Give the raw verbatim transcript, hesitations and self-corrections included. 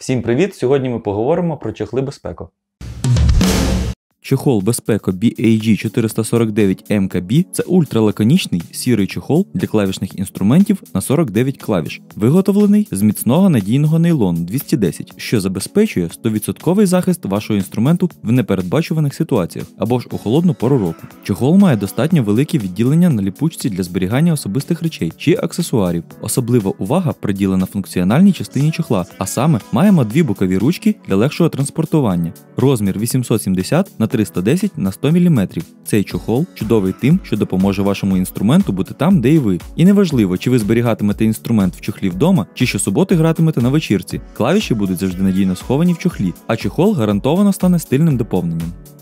Всім привіт! Сьогодні ми поговоримо про чохли Безпеко. Чохол Безпеко бі ей джі чотириста сорок дев'ять ем ка бі – це ультралаконічний сірий чохол для клавішних інструментів на сорок дев'ять клавіш, виготовлений з міцного надійного нейлону двісті десять, що забезпечує сто відсотків захист вашого інструменту в непередбачуваних ситуаціях або ж у холодну пору року. Чохол має достатньо велике відділення на ліпучці для зберігання особистих речей чи аксесуарів. Особлива увага приділена функціональній частині чохла, а саме маємо дві бокові ручки для легшого транспортування. Розмір вісімсот сімдесят на триста десять на сто міліметрів. Цей чохол чудовий тим, що допоможе вашому інструменту бути там, де і ви. І неважливо, чи ви зберігатимете інструмент в чохлі вдома, чи щосуботи гратимете на вечірці. Клавіші будуть завжди надійно сховані в чохлі, а чохол гарантовано стане стильним доповненням.